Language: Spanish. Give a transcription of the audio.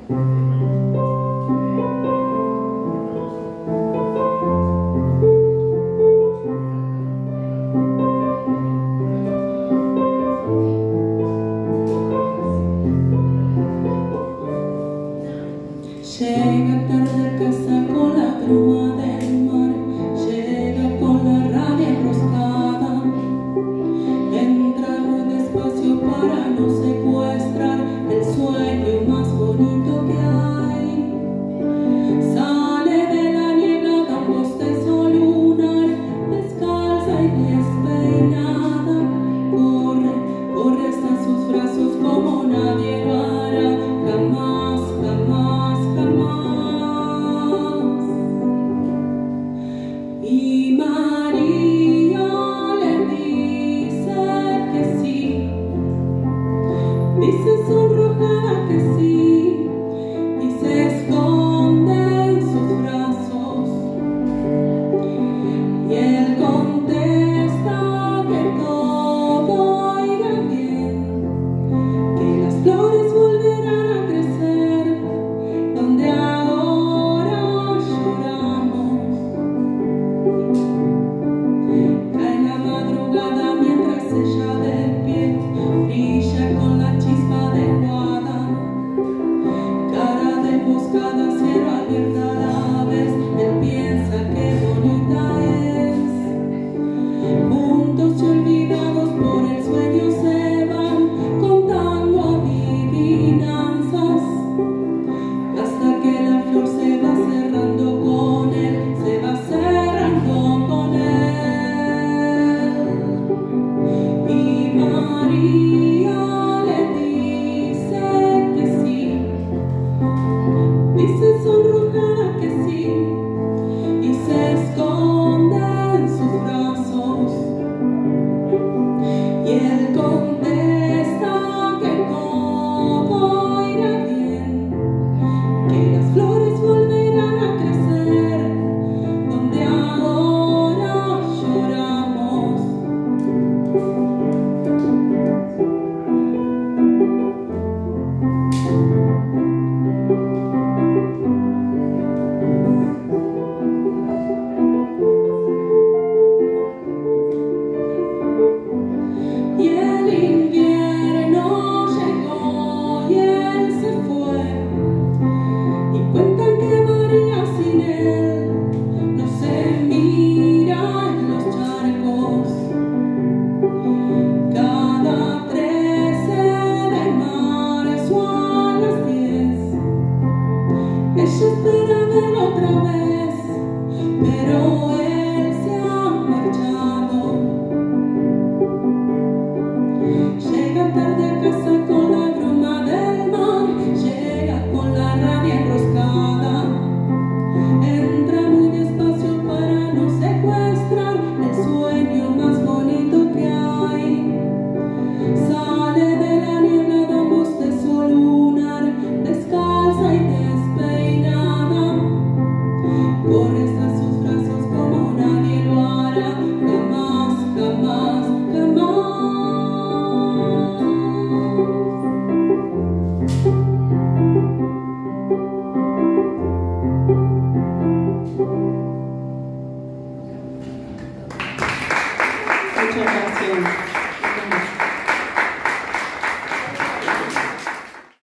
Llega tarde a casa con la bruma del mar, llega con la rabia enroscada, entra muy despacio para no secuestrar el sueño más bonito que hay. Sale de la niebla, da un bostezo lunar, descalza y despeinada, corre, corre hasta sus brazos como nadie lo hará, jamás, jamás, jamás. Y María le dice que sí, dice sonrojada que sí.